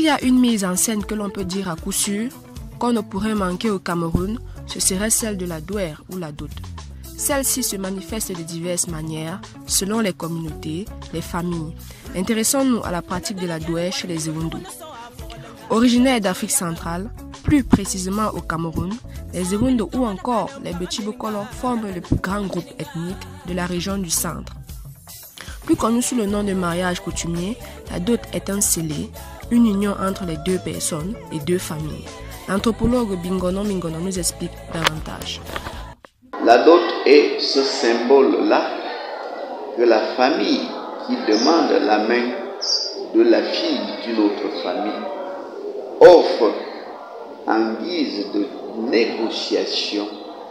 y a une mise en scène que l'on peut dire à coup sûr qu'on ne pourrait manquer au Cameroun, ce serait celle de la douer ou la dot. Celle-ci se manifeste de diverses manières selon les communautés, les familles. Intéressons-nous à la pratique de la douer chez les Ewundu. Originaires d'Afrique centrale, plus précisément au Cameroun, les Ewundu ou encore les Bechibokolo forment le plus grand groupe ethnique de la région du centre. Plus connu sous le nom de mariage coutumier, la dot est un scellé, une union entre les deux personnes et deux familles. L'anthropologue Bingono Mingono nous explique davantage. La dot est ce symbole-là que la famille qui demande la main de la fille d'une autre famille offre en guise de négociation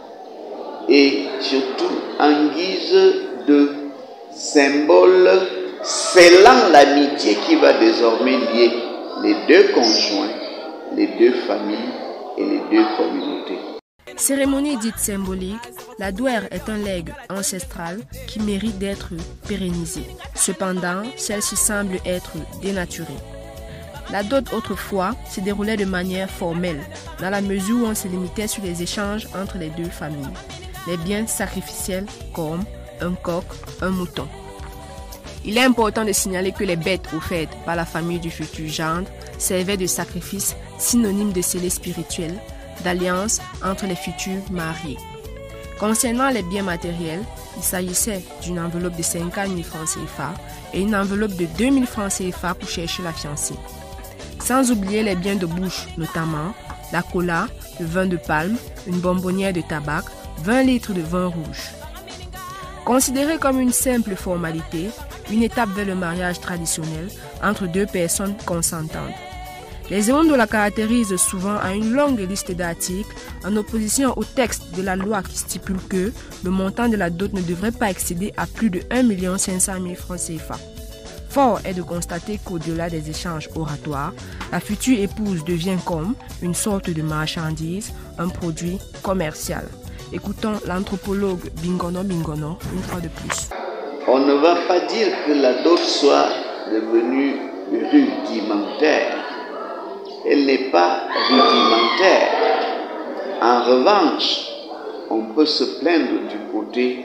et surtout en guise de symbole scellant l'amitié qui va désormais lier les deux conjoints, les deux familles et les deux communautés. Cérémonie dite symbolique, la douer est un legs ancestral qui mérite d'être pérennisé. Cependant, celle-ci semble être dénaturée. La dot autrefois se déroulait de manière formelle, dans la mesure où on se limitait sur les échanges entre les deux familles. Les biens sacrificiels comme un coq, un mouton. Il est important de signaler que les bêtes offertes par la famille du futur gendre servaient de sacrifice synonyme de scellé spirituel, d'alliance entre les futurs mariés. Concernant les biens matériels, il s'agissait d'une enveloppe de 50 000 francs CFA et une enveloppe de 2 000 francs CFA pour chercher la fiancée. Sans oublier les biens de bouche, notamment la cola, le vin de palme, une bonbonnière de tabac, 20 litres de vin rouge. Considérée comme une simple formalité, une étape vers le mariage traditionnel entre deux personnes consentantes. Les Ewundu la caractérisent souvent à une longue liste d'articles en opposition au texte de la loi qui stipule que le montant de la dot ne devrait pas excéder à plus de 1 500 000 francs CFA. Fort est de constater qu'au-delà des échanges oratoires, la future épouse devient comme une sorte de marchandise, un produit commercial. Écoutons l'anthropologue Bingono Mingono une fois de plus. On ne va pas dire que la dot soit devenue rudimentaire. Elle n'est pas rudimentaire. En revanche, on peut se plaindre du côté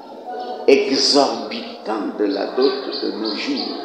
exorbitant de la dot de nos jours.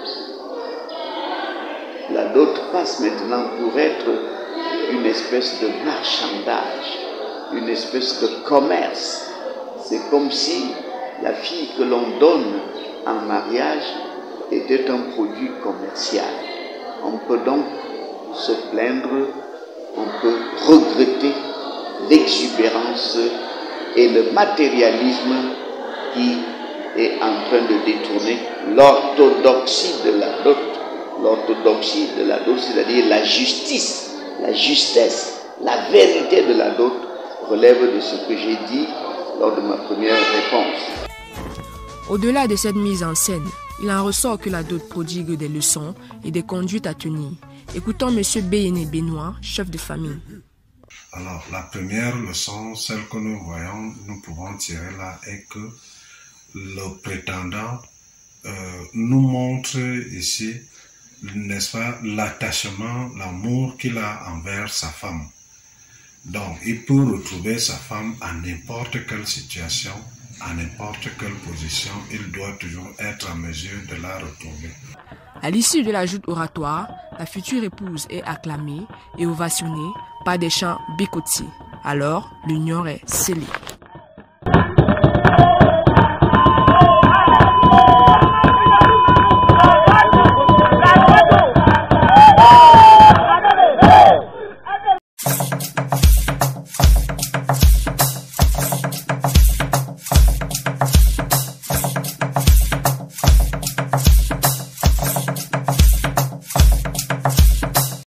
La dot passe maintenant pour être une espèce de marchandage, une espèce de commerce. C'est comme si la fille que l'on donne en mariage était un produit commercial. On peut donc se plaindre, on peut regretter l'exubérance et le matérialisme qui est en train de détourner l'orthodoxie de la dot. L'orthodoxie de la dot, c'est-à-dire la justice, la justesse, la vérité de la dot relève de ce que j'ai dit lors de ma première réponse. Au-delà de cette mise en scène, il en ressort que la dot prodigue des leçons et des conduites à tenir. Écoutons M. Béyéné Benoît, chef de famille. Alors, la première leçon, celle que nous pouvons tirer là, est que le prétendant nous montre ici, n'est-ce pas, l'attachement, l'amour qu'il a envers sa femme. Donc, il peut retrouver sa femme à n'importe quelle situation, à n'importe quelle position, il doit toujours être en mesure de la retrouver. À l'issue de la joute oratoire, la future épouse est acclamée et ovationnée par des chants bikoti. Alors, l'union est scellée.